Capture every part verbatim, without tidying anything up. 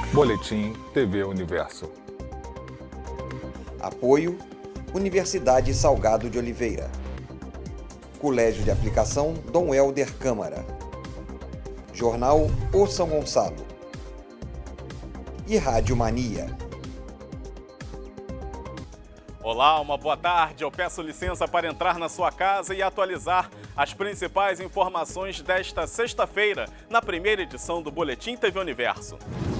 Boletim T V Universo. Apoio: Universidade Salgado de Oliveira, Colégio de Aplicação Dom Helder Câmara, Jornal O São Gonçalo e Rádio Mania. Olá, uma boa tarde. Eu peço licença para entrar na sua casa e atualizar as principais informações desta sexta-feira, na primeira edição do Boletim T V Universo.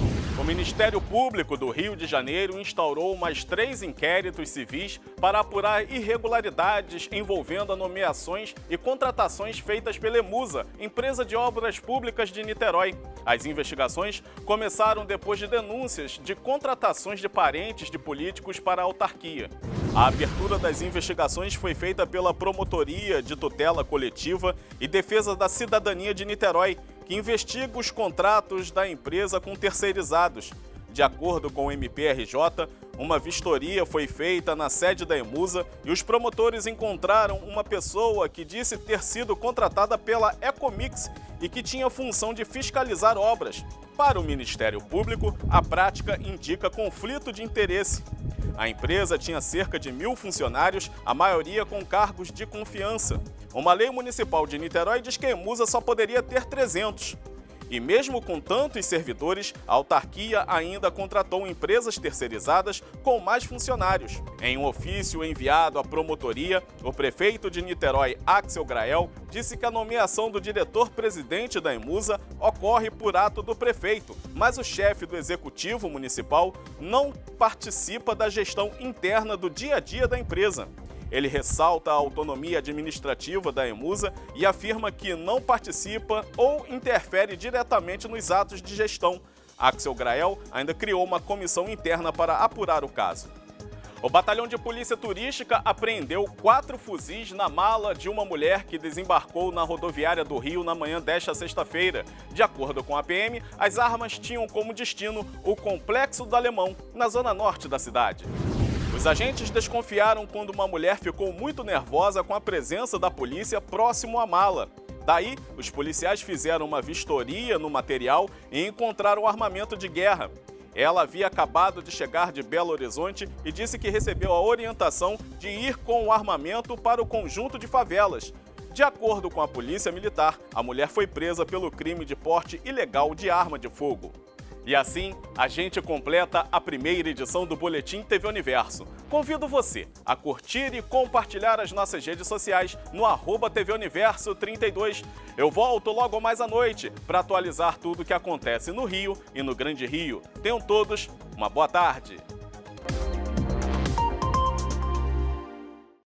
O Ministério Público do Rio de Janeiro instaurou mais três inquéritos civis para apurar irregularidades envolvendo nomeações e contratações feitas pela Emusa, empresa de obras públicas de Niterói. As investigações começaram depois de denúncias de contratações de parentes de políticos para a autarquia. A abertura das investigações foi feita pela Promotoria de Tutela Coletiva e Defesa da Cidadania de Niterói, que investiga os contratos da empresa com terceirizados. De acordo com o M P R J, uma vistoria foi feita na sede da Emusa e os promotores encontraram uma pessoa que disse ter sido contratada pela Ecomix e que tinha função de fiscalizar obras. Para o Ministério Público, a prática indica conflito de interesse. A empresa tinha cerca de mil funcionários, a maioria com cargos de confiança. Uma lei municipal de Niterói diz que a Emusa só poderia ter trezentos. E mesmo com tantos servidores, a autarquia ainda contratou empresas terceirizadas com mais funcionários. Em um ofício enviado à promotoria, o prefeito de Niterói, Axel Grael, disse que a nomeação do diretor-presidente da Emusa ocorre por ato do prefeito, mas o chefe do executivo municipal não participa da gestão interna do dia a dia da empresa. Ele ressalta a autonomia administrativa da Emusa e afirma que não participa ou interfere diretamente nos atos de gestão. Axel Grael ainda criou uma comissão interna para apurar o caso. O Batalhão de Polícia Turística apreendeu quatro fuzis na mala de uma mulher que desembarcou na rodoviária do Rio na manhã desta sexta-feira. De acordo com a P M, as armas tinham como destino o Complexo do Alemão, na zona norte da cidade. Os agentes desconfiaram quando uma mulher ficou muito nervosa com a presença da polícia próximo à mala. Daí, os policiais fizeram uma vistoria no material e encontraram armamento de guerra. Ela havia acabado de chegar de Belo Horizonte e disse que recebeu a orientação de ir com o armamento para o conjunto de favelas. De acordo com a Polícia Militar, a mulher foi presa pelo crime de porte ilegal de arma de fogo. E assim, a gente completa a primeira edição do Boletim T V Universo. Convido você a curtir e compartilhar as nossas redes sociais no arroba T V Universo trinta e dois. Eu volto logo mais à noite para atualizar tudo o que acontece no Rio e no Grande Rio. Tenham todos uma boa tarde.